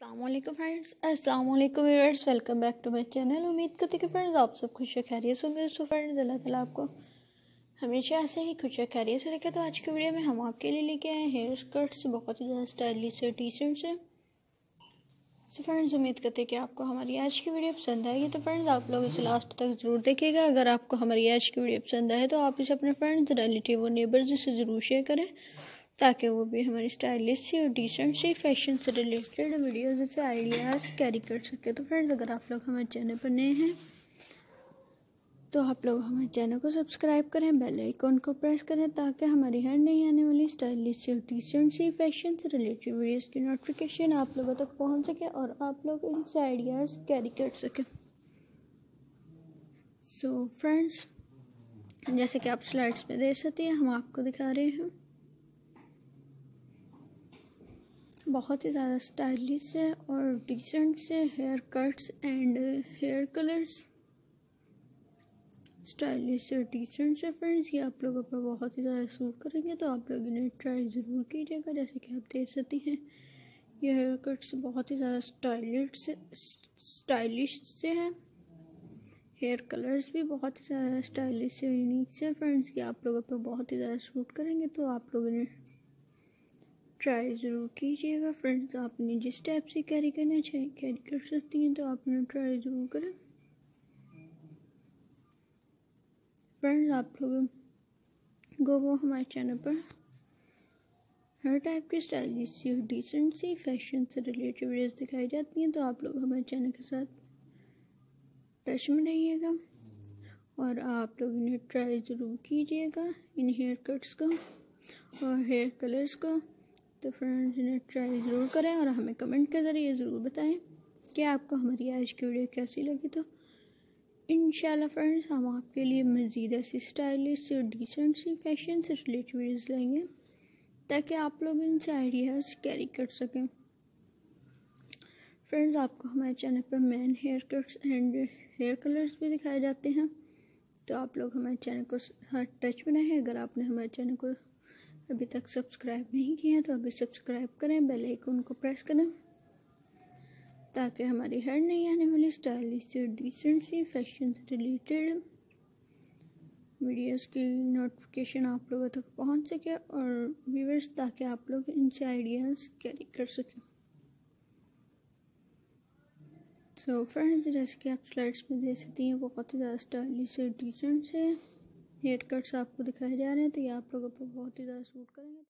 अस्सलामुअलैकुम फ्रेंड्स, अस्सलामुअलैकुम viewers, welcome back to my channel. उम्मीद करती कि फ्रेंड्स आप सब खुश खैरियत से होंगे। सो फ्रेंड्स, अल्लाह ताला आपको हमेशा ऐसे ही खुश खैरियत से रखे। तो आज की वीडियो में हम आपके लिए लेके आए हेयर स्कर्ट्स, बहुत ही ज़्यादा स्टाइलिश से टी शर्ट से। सो फ्रेंड्स, उम्मीद करते हैं कि आपको हमारी आज की वीडियो पसंद आएगी। तो फ्रेंड्स, आप लोग इसे लास्ट तक ज़रूर देखिएगा। अगर आपको हमारी आज की वीडियो पसंद आए तो आप इसे अपने फ्रेंड्स, रिलेटिव और नेबर्स से ज़रूर शेयर करें, ताकि वो भी हमारी स्टाइलिश सी और डिसेंट सी फैशन से रिलेटेड वीडियोज़ से आइडियाज़ कैरी कर सके। तो फ्रेंड्स, अगर आप लोग हमारे चैनल पर नए हैं तो आप लोग हमारे चैनल को सब्सक्राइब करें, बेल आइकन को प्रेस करें, ताकि हमारी हर नई आने वाली स्टाइलिश सी और डिसेंट सी फैशन से रिलेटेड वीडियोज़ की नोटिफिकेशन आप लोगों तक पहुँच सके और आप लोग इनसे आइडियाज़ कैरी कर सकें। सो फ्रेंड्स, जैसे कि आप स्लाइड्स पे देख सकते हैं, हम आपको दिखा रहे हैं बहुत ही ज़्यादा स्टाइलिश है और डिसेंट से hair cuts and hair colours. Stylish और डिसेंट से फ्रेंड्स, ये आप लोगों पर बहुत ही ज़्यादा सूट करेंगे, तो आप लोग इन्हें ट्राई ज़रूर कीजिएगा। जैसे कि आप देख सकती हैं, ये हेयर कट्स बहुत ही ज़्यादा स्टाइलिश से हैं। हेयर कलर्स भी बहुत ही ज़्यादा स्टाइलिश से यूनिक से फ्रेंड्स, ये आप लोगों पर बहुत ही ज़्यादा सूट करेंगे, तो आप लोग इन्हें ट्राई ज़रूर कीजिएगा। फ्रेंड्स, आपने जिस टाइप से कैरी करना चाहिए कैरी कर सकती हैं, तो आप इन्हें ट्राई ज़रूर करें। फ्रेंड्स, आप लोगों को हमारे चैनल पर हर टाइप की स्टाइलिश सी और डिसेंट सी फैशन से रिलेटेड वीडियोस दिखाई जाती हैं, तो आप लोग हमारे चैनल के साथ टच में रहिएगा और आप लोग इन्हें ट्राई ज़रूर कीजिएगा, इन हेयर कट्स को और हेयर कलर्स को। तो फ्रेंड्स, इन्हें ट्राई ज़रूर करें और हमें कमेंट के ज़रिए ज़रूर बताएं कि आपको हमारी आज की वीडियो कैसी लगी। तो इंशाल्लाह फ्रेंड्स, हम आपके लिए मज़ीद ऐसी स्टाइलिश और डिसेंट सी फैशन से रिलेटेड वीडियोज़ लाएंगे, ताकि आप लोग इनसे आइडियाज़ कैरी कर सकें। फ्रेंड्स, आपको हमारे चैनल पर man hair cuts and hair colours भी दिखाए जाते हैं, तो आप लोग हमारे चैनल को हर टच में रहें। अगर आपने हमारे चैनल को अभी तक सब्सक्राइब नहीं किया है तो अभी सब्सक्राइब करें, बेल आइकन को प्रेस करें, ताकि हमारी हर नई आने वाली स्टाइलिश और डिसेंट सी फैशन से रिलेटेड वीडियोस की नोटिफिकेशन आप लोगों तक पहुंच सके और व्यूअर्स, ताकि आप लोग इनसे आइडियाज़ कैरी कर सकें। सो फ्रेंड्स, जैसे कि आप स्लाइड्स में देख सकती हैं, बहुत ही ज़्यादा स्टाइलिश और डिसेंट से हेयर कट्स आपको दिखाए जा रहे हैं, तो ये आप लोगों पर बहुत ही ज़्यादा सूट करेंगे।